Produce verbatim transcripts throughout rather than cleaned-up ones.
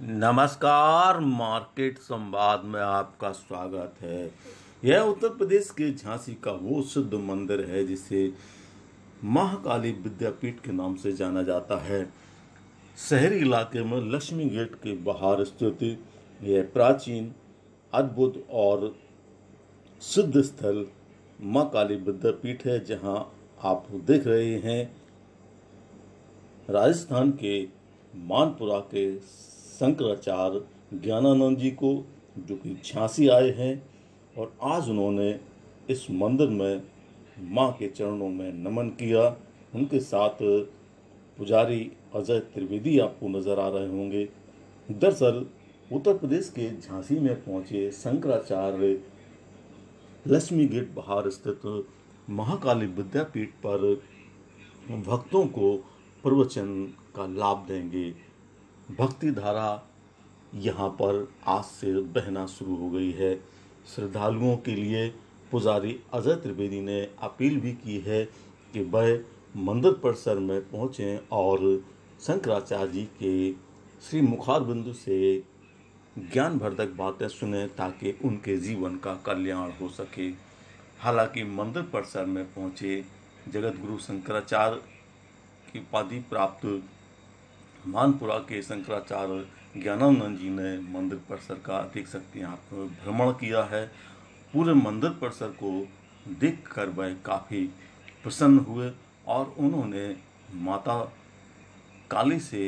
नमस्कार, मार्केट संवाद में आपका स्वागत है। यह उत्तर प्रदेश के झांसी का वो सिद्ध मंदिर है जिसे महाकाली विद्यापीठ के नाम से जाना जाता है। शहरी इलाके में लक्ष्मी गेट के बाहर स्थित यह प्राचीन, अद्भुत और सिद्ध स्थल मां काली विद्यापीठ है, जहां आप देख रहे हैं राजस्थान के मानपुरा के शंकराचार्य ज्ञानानंद जी को, जो कि झांसी आए हैं और आज उन्होंने इस मंदिर में मां के चरणों में नमन किया। उनके साथ पुजारी अजय त्रिवेदी आपको नजर आ रहे होंगे। दरअसल उत्तर प्रदेश के झांसी में पहुंचे शंकराचार्य लक्ष्मी गेट बाहर स्थित महाकाली विद्यापीठ पर भक्तों को प्रवचन का लाभ देंगे। भक्ति धारा यहाँ पर आज से बहना शुरू हो गई है। श्रद्धालुओं के लिए पुजारी अजय त्रिवेदी ने अपील भी की है कि वह मंदिर परिसर में पहुँचें और शंकराचार्य जी के श्री मुखारबिंदु से ज्ञानवर्धक बातें सुने, ताकि उनके जीवन का कल्याण हो सके। हालांकि मंदिर परिसर में पहुँचे जगत गुरु शंकराचार्य की उपाधि प्राप्त मानपुरा के शंकराचार्य ज्ञानानंद जी ने मंदिर परिसर का देख सकते हैं आप भ्रमण किया है। पूरे मंदिर परिसर को देखकर वह काफ़ी प्रसन्न हुए और उन्होंने माता काली से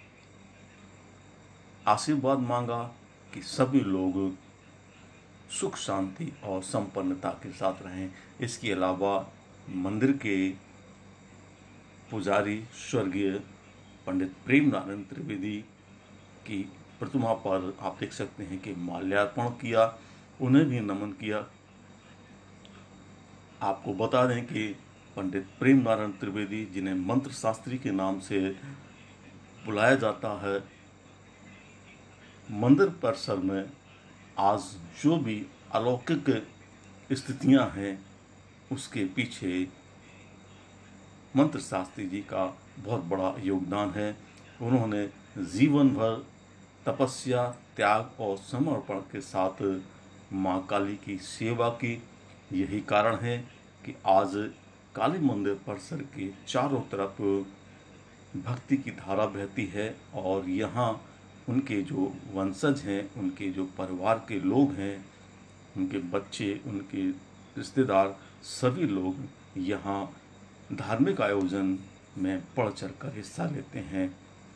आशीर्वाद मांगा कि सभी लोग सुख शांति और संपन्नता के साथ रहें। इसके अलावा मंदिर के पुजारी स्वर्गीय पंडित प्रेम नारायण त्रिवेदी की प्रतिमा पर आप देख सकते हैं कि माल्यार्पण किया, उन्हें भी नमन किया। आपको बता दें कि पंडित प्रेम नारायण त्रिवेदी, जिन्हें मंत्र शास्त्री के नाम से बुलाया जाता है, मंदिर परिसर में आज जो भी अलौकिक स्थितियां हैं उसके पीछे मंत्र शास्त्री जी का बहुत बड़ा योगदान है। उन्होंने जीवन भर तपस्या, त्याग और समर्पण के साथ मां काली की सेवा की। यही कारण है कि आज काली मंदिर परिसर के चारों तरफ भक्ति की धारा बहती है और यहाँ उनके जो वंशज हैं, उनके जो परिवार के लोग हैं, उनके बच्चे, उनके रिश्तेदार, सभी लोग यहाँ धार्मिक आयोजन में बढ़ चढ़ कर हिस्सा लेते हैं।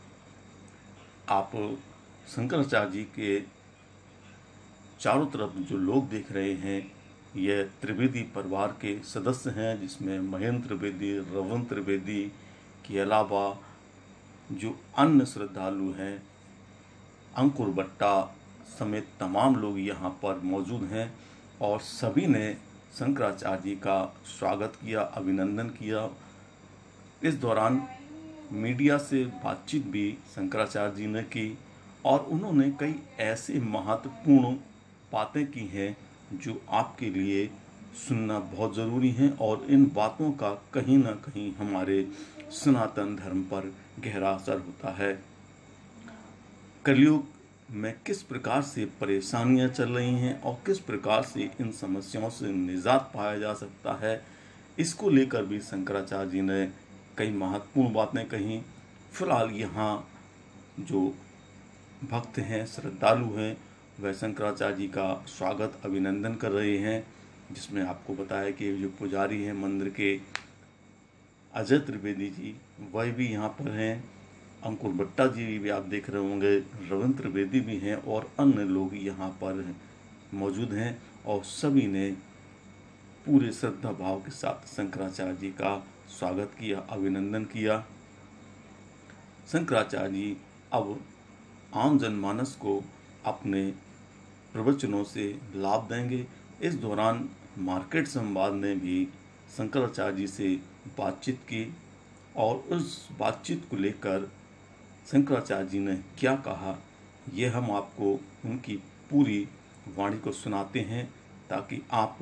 आप शंकराचार्य जी के चारों तरफ जो लोग देख रहे हैं, यह त्रिवेदी परिवार के सदस्य हैं, जिसमें महेंद्र त्रिवेदी, रवन त्रिवेदी के अलावा जो अन्य श्रद्धालु हैं, अंकुर बट्टा समेत तमाम लोग यहाँ पर मौजूद हैं और सभी ने शंकराचार्य जी का स्वागत किया, अभिनंदन किया। इस दौरान मीडिया से बातचीत भी शंकराचार्य जी ने की और उन्होंने कई ऐसे महत्वपूर्ण बातें की हैं जो आपके लिए सुनना बहुत ज़रूरी है और इन बातों का कहीं ना कहीं हमारे सनातन धर्म पर गहरा असर होता है। कलयुग में किस प्रकार से परेशानियां चल रही हैं और किस प्रकार से इन समस्याओं से निजात पाया जा सकता है, इसको लेकर भी शंकराचार्य जी ने कई महत्वपूर्ण बातें कहीं। फिलहाल यहाँ जो भक्त हैं, श्रद्धालु हैं, वह शंकराचार्य जी का स्वागत, अभिनंदन कर रहे हैं, जिसमें आपको बताया कि जो पुजारी हैं मंदिर के अजय त्रिवेदी जी, वह भी यहाँ पर हैं। अंकुर बट्टा जी भी आप देख रहे होंगे, रविंद्र त्रिवेदी भी हैं और अन्य लोग यहाँ पर मौजूद हैं और सभी ने पूरे श्रद्धा भाव के साथ शंकराचार्य जी का स्वागत किया, अभिनंदन किया। शंकराचार्य जी अब आम जनमानस को अपने प्रवचनों से लाभ देंगे। इस दौरान मार्केट संवाद ने भी शंकराचार्य जी से बातचीत की और उस बातचीत को लेकर शंकराचार्य जी ने क्या कहा, यह हम आपको उनकी पूरी वाणी को सुनाते हैं, ताकि आप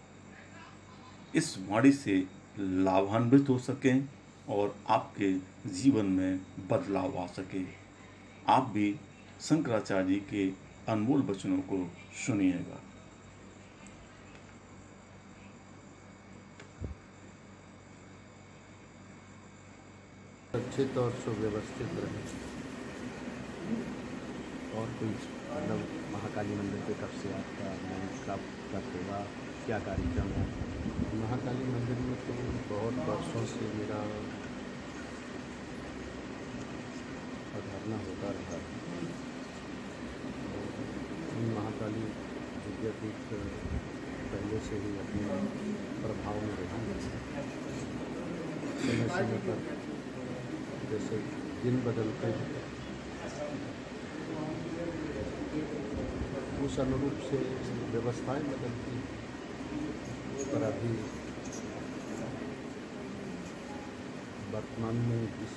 इस वाणी से लाभान्वित हो सकें और आपके जीवन में बदलाव आ सके। आप भी शंकराचार्य जी के अनमोल वचनों को सुनिएगा। सुरक्षित और सुव्यवस्थित रहे। और कोई मतलब महाकाली मंदिर पे कब से आपका मन कब तक होगा, क्या कार्यक्रम है? महाकाली मंदिर में तो बहुत वर्षों से मेरा पधारना होता रहा है। महाकाली विद्यापीठ पहले से ही अपने प्रभाव में रही है। समय समय पर जैसे दिन बदलते हैं उस अनुरूप से व्यवस्थाएं बदलती हैं, पर अभी वर्तमान में इस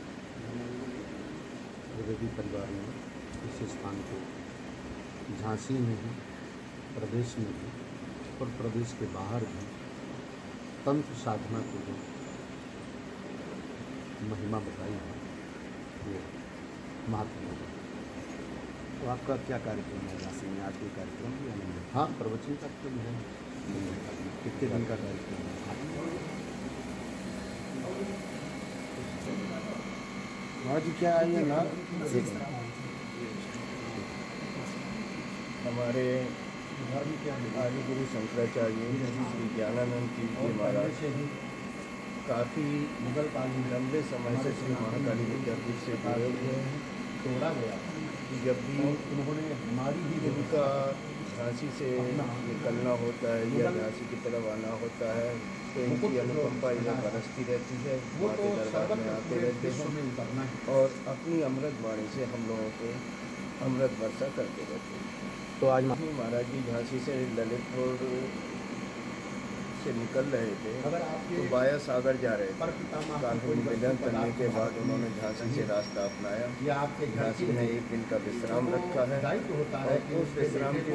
द्विवेदी परिवार में इस स्थान को झांसी में भी, प्रदेश में भी और प्रदेश के बाहर भी तंत्र साधना को जो महिमा बताई है वो महत्वपूर्ण है। तो आपका क्या कार्यक्रम है झांसी में? आज कोई कार्यक्रम भी है? हाँ, प्रवचन कार्यक्रम है। कितने दिन का कार्यक्रम है? आज क्या है ना, हमारे आदि गुरु शंकराचार्य श्री ज्ञानानंद जी के महाराज काफ़ी लंबे समय से श्री महाकाली विद्यापीठ से जुड़े हुए हैं। तोड़ा गया जब भी उन्होंने हमारी भी उनका झांसी से निकलना होता है या झांसी की तरफ आना होता है तो इनकी अनुकंपा इधर बरसती रहती है, वहाँ के दरबार में आते रहते हैं और अपनी अमृत वाणी से हम लोगों को अमृत वर्षा करते रहते हैं। तो आज महाराज जी झांसी से ललितपुर से निकल रहे थे तो वाया सागर जा रहे थे। कानपुर मिलन करने के बाद उन्होंने झांसी से रास्ता अपनाया। झांसी में एक दिन का विश्राम रखा है और उस विश्राम के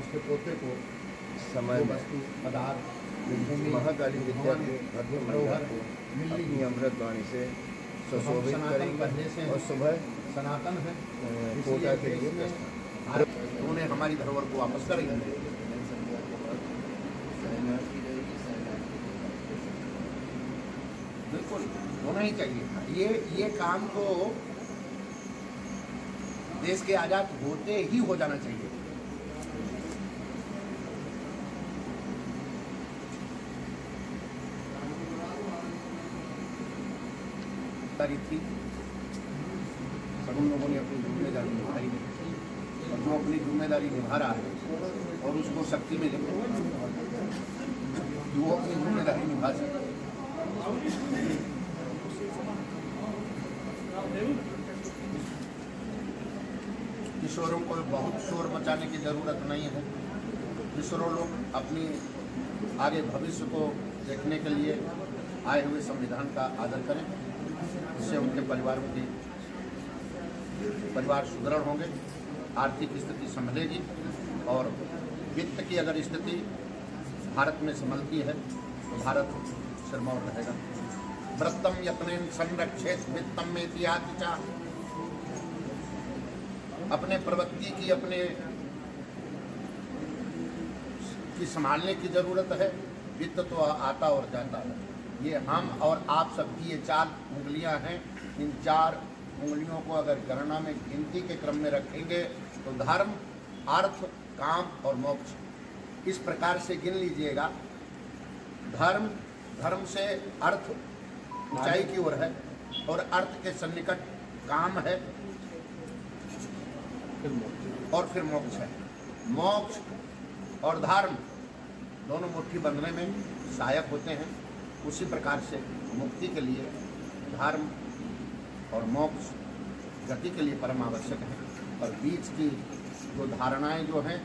समय में महाकाली विद्यापीठ भक्त महिला को अपनी अमृतवाणी से सुशोभित करेंगे और सुबह सनातन है कोटा के लिए प्रस्थान। उन्होंने हमारी धरोहर को वापस करेंगे। बिल्कुल होना ही चाहिए। ये ये काम तो देश के आजाद होते ही हो जाना चाहिए। थी सब उन लोगों ने अपनी जिम्मेदारी निभाई है और जो अपनी जिम्मेदारी निभा रहा है और उसको शक्ति में लेकर वो अपनी जिम्मेदारी निभा सके। किशोरों को बहुत शोर मचाने की ज़रूरत नहीं है। किशोरों लोग अपनी आगे भविष्य को देखने के लिए आए हुए संविधान का आदर करें, इससे उनके परिवार की परिवार सुदृढ़ होंगे, आर्थिक स्थिति संभलेगी और वित्त की अगर स्थिति भारत में संभलती है तो भारत सिरमौर रहेगा। व्रतम यत्नेन संरक्षेत वित्तम में इतिहास। अपने प्रवृत्ति की अपने की संभालने की जरूरत है। वित्त तो आता और जाता है। ये हम और आप सबकी ये चार उंगलियां हैं। इन चार उंगलियों को अगर गणना में गिनती के क्रम में रखेंगे तो धर्म, अर्थ, काम और मोक्ष इस प्रकार से गिन लीजिएगा। धर्म धर्म से अर्थ ऊंचाई की ओर है और अर्थ के सन्निकट काम है और फिर मोक्ष है। मोक्ष और धर्म दोनों मुट्ठी बंधने में सहायक होते हैं। उसी प्रकार से मुक्ति के लिए धर्म और मोक्ष गति के लिए परम आवश्यक है। और बीच की जो धारणाएं जो हैं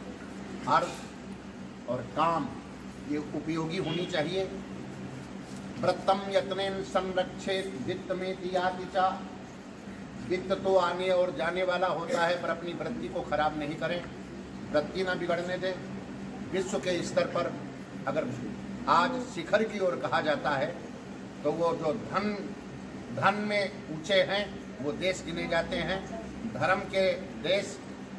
अर्थ और काम ये उपयोगी होनी चाहिए। व्रतम यत्नेन संरक्षेत वित्त में दियाति चा। वित्त तो आने और जाने वाला होता है, पर अपनी वृत्ति को खराब नहीं करें, वृत्ति ना बिगड़ने दें। विश्व के स्तर पर अगर आज शिखर की ओर कहा जाता है तो वो जो धन धन में ऊंचे हैं वो देश गिने जाते हैं। धर्म के देश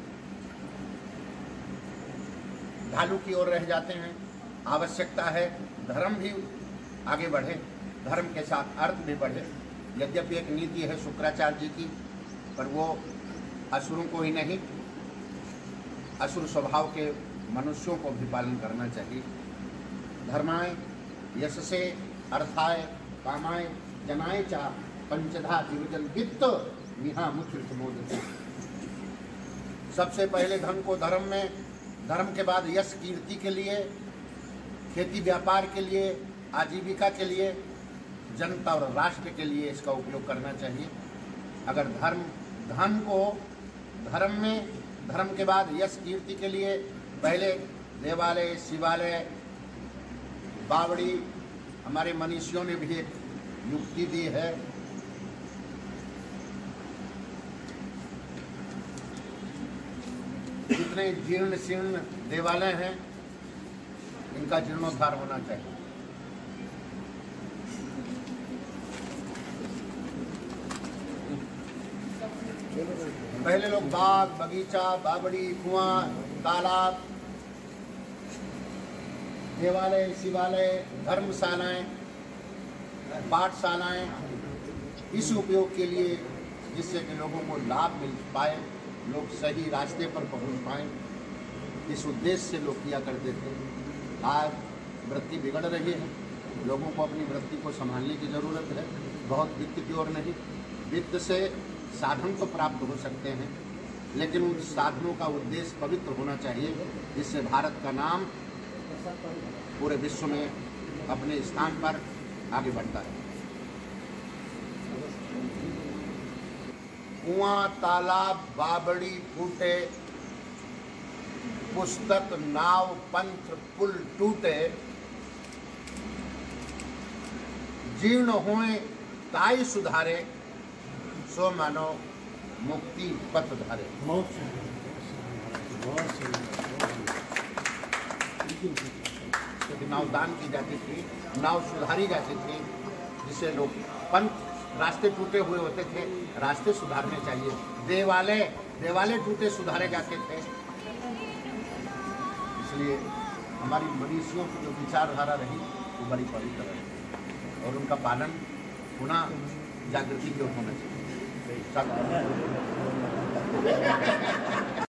ढालू की ओर रह जाते हैं। आवश्यकता है धर्म भी आगे बढ़े, धर्म के साथ अर्थ भी बढ़े। यद्यपि एक नीति है शुक्राचार्य जी की, पर वो असुरों को ही नहीं, असुर स्वभाव के मनुष्यों को भी पालन करना चाहिए। धर्माय यशसे अर्थाय कामाय जनाय चा पंचधा जीवजन वित्त निहा मुख्य समोदते। सबसे पहले धन को धर्म में, धर्म के बाद यश कीर्ति के लिए, खेती व्यापार के लिए, आजीविका के लिए, जनता और राष्ट्र के लिए इसका उपयोग करना चाहिए। अगर धर्म धन को धर्म में, धर्म के बाद यश कीर्ति के लिए पहले देवालय, शिवालय, बावड़ी, हमारे मनीषियों ने भी एक युक्ति दी है। जितने जीर्ण शीर्ण देवालय हैं इनका जीर्णोद्धार होना चाहिए। पहले लोग बाग, बगीचा, बावड़ी, कुआं, तालाब, देवालय, शिवालय, धर्मशालाएं, पाठशालाएं इस उपयोग के लिए, जिससे कि लोगों को लाभ मिल पाए, लोग सही रास्ते पर पहुंच पाएं, इस उद्देश्य से लोग किया करते थे। आज वृत्ति बिगड़ रही है, लोगों को अपनी वृत्ति को संभालने की ज़रूरत है। बहुत वित्त की ओर नहीं, वित्त से साधन तो प्राप्त हो सकते हैं, लेकिन उन साधनों का उद्देश्य पवित्र होना चाहिए, जिससे भारत का नाम पूरे विश्व में अपने स्थान पर आगे बढ़ता है। कुआं, तालाब, बावड़ी, फूटे, पुस्तक, नाव, पंथ, पुल टूटे, जीर्ण हुए ताई सुधारे, सो मानो मुक्ति पथ धारे। नाव दान की जाती थी, नाव सुधारी जाती थी, जिससे लोग पंथ, रास्ते टूटे हुए होते थे, रास्ते सुधारने चाहिए। देवालय देवालय टूटे सुधारे जाते थे। इसलिए हमारी मनीषियों की जो विचारधारा रही वो बड़ी पवित्र रही और उनका पालन पुनः जागृति की ओर होना चाहिए।